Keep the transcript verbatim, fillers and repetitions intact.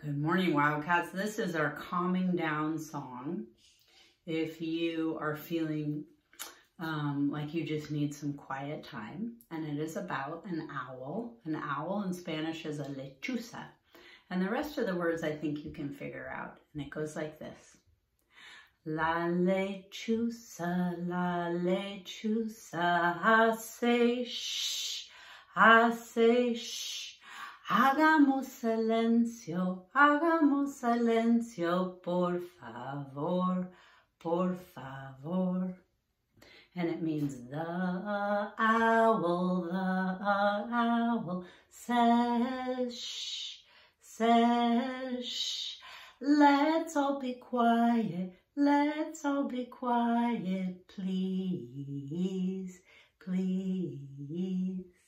Good morning, Wildcats. This is our calming down song. If you are feeling um, like you just need some quiet time, and it is about an owl. An owl in Spanish is a lechuza. And the rest of the words I think you can figure out. And it goes like this. La lechuza, la lechuza, hace shh, hace shh. Hagamos silencio, hagamos silencio, por favor, por favor. And it means the owl, the owl says shh, says shh. Let's all be quiet, let's all be quiet, please, please.